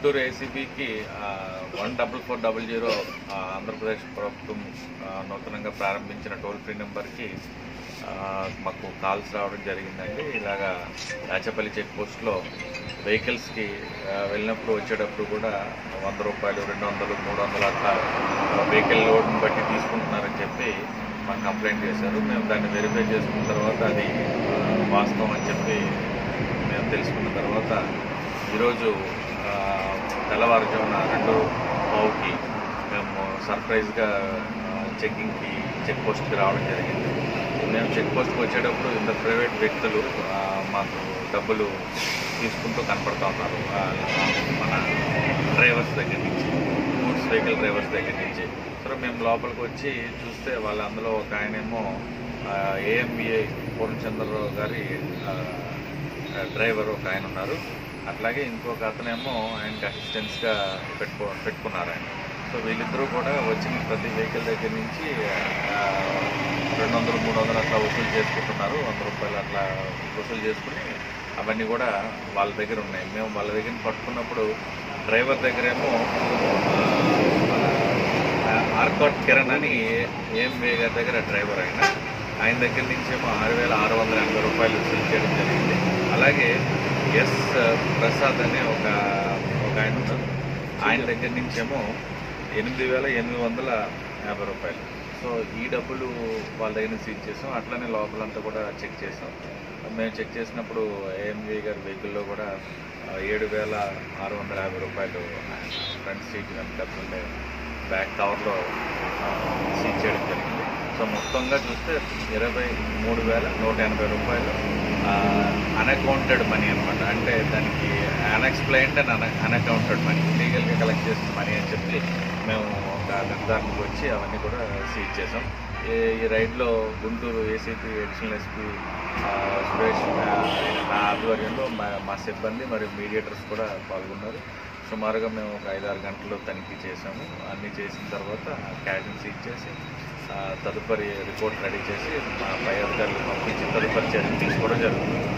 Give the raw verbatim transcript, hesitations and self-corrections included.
గుంటూరు ఏసీబీకి one double four double zero Andhra Pradesh ప్రభుత్వం నూతనంగా ప్రారంభించిన టోల్ ఫ్రీ నెంబర్కి మాకు కాల్స్ రావడం జరిగిందండి. ఇలాగా రాచపల్లి చెక్ పోస్ట్లో వెహికల్స్కి వెళ్ళినప్పుడు వచ్చేటప్పుడు కూడా వంద రూపాయలు రెండు వందలు మూడు వందలు అట్లా వెహికల్ లోడ్ని బట్టి తీసుకుంటున్నారని చెప్పి మాకు కంప్లైంట్ చేశారు. మేము దాన్ని వెరిఫై చేసుకున్న తర్వాత అది వాస్తవం అని చెప్పి మేము తెలుసుకున్న తర్వాత ఈరోజు తెల్లవారుజామున రెండు పావుకి మేము సర్ప్రైజ్గా చెక్కింగ్కి చెక్ పోస్ట్కి రావడం జరిగింది. మేము చెక్ పోస్ట్కి వచ్చేటప్పుడు ఇద్దరు ప్రైవేట్ వ్యక్తులు మాకు డబ్బులు తీసుకుంటూ కనపడుతూ ఉన్నారు మన డ్రైవర్స్ దగ్గర నుంచి, గూడ్స్ వెహికల్ డ్రైవర్స్ దగ్గర నుంచి. సో మేము లోపలికి వచ్చి చూస్తే వాళ్ళ అందులో ఒక ఆయనేమో ఏఎంబిఐ పూర్ణచంద్రరావు గారి డ్రైవర్ ఒక ఆయన ఉన్నారు. అట్లాగే ఇంకొక అతనేమో ఆయనకి అసిస్టెంట్స్గా పెట్టుకో పెట్టుకున్నారు ఆయన. సో వీళ్ళిద్దరూ కూడా వచ్చిన ప్రతి వెహికల్ దగ్గర నుంచి రెండు వందలు మూడు వందలు అట్లా వసూలు చేసుకుంటున్నారు. వంద రూపాయలు అట్లా వసూలు చేసుకుని అవన్నీ కూడా వాళ్ళ దగ్గర ఉన్నాయి. మేము వాళ్ళ దగ్గర పట్టుకున్నప్పుడు డ్రైవర్ దగ్గరేమో ఆర్కాట్ కిరణ్ అని ఏఎంబిఐ గారి దగ్గర డ్రైవర్ ఆయన ఆయన దగ్గర నుంచి ఏమో ఆరు వేల ఆరు వందల ఎనభై రూపాయలు వసూలు చేయడం జరిగింది. అలాగే ఎస్ ప్రసాద్ అనే ఒక ఒక ఆయన ఉన్నారు, ఆయన దగ్గర నుంచేమో ఎనిమిది వేల ఎనిమిది వందల యాభై రూపాయలు. సో ఈ డబ్బులు వాళ్ళ దగ్గర సీజ్ చేసాం. అట్లనే లోపలంతా కూడా చెక్ చేసాం. మేము చెక్ చేసినప్పుడు ఏఎంబిఐ గారి వెహికల్లో కూడా ఏడు వేల ఆరు వందల యాభై రూపాయలు ఫ్రంట్ సీట్ వెనకాల బ్యాక్ కవర్లో సీజ్ చేయడం జరిగింది. సో మొత్తంగా చూస్తే ఇరవై మూడు వేల నూట ఎనభై రూపాయలు అన్అకౌంటెడ్ మనీ అనమాట. అంటే దానికి unexplained and un unaccounted money, లీగల్గా కలెక్ట్ చేసిన మనీ అని చెప్పి మేము ఒక నిర్ధారణకు వచ్చి అవన్నీ కూడా సీజ్ చేసాం. ఈ రైడ్లో Guntur ACP additional SP Suresh నా ఆధ్వర్యంలో మా మా సిబ్బంది మరియు మీడియేటర్స్ కూడా పాల్గొన్నారు. సుమారుగా మేము ఒక ఐదారు గంటలు తనిఖీ చేసాము. అన్నీ చేసిన తర్వాత క్యాష్ని సీజ్ చేసి తదుపరి రిపోర్ట్ రెడీ చేసి మా పై అధికారులు పంపించి తదుపరి చర్యలు తీసుకోవడం జరుగుతుంది.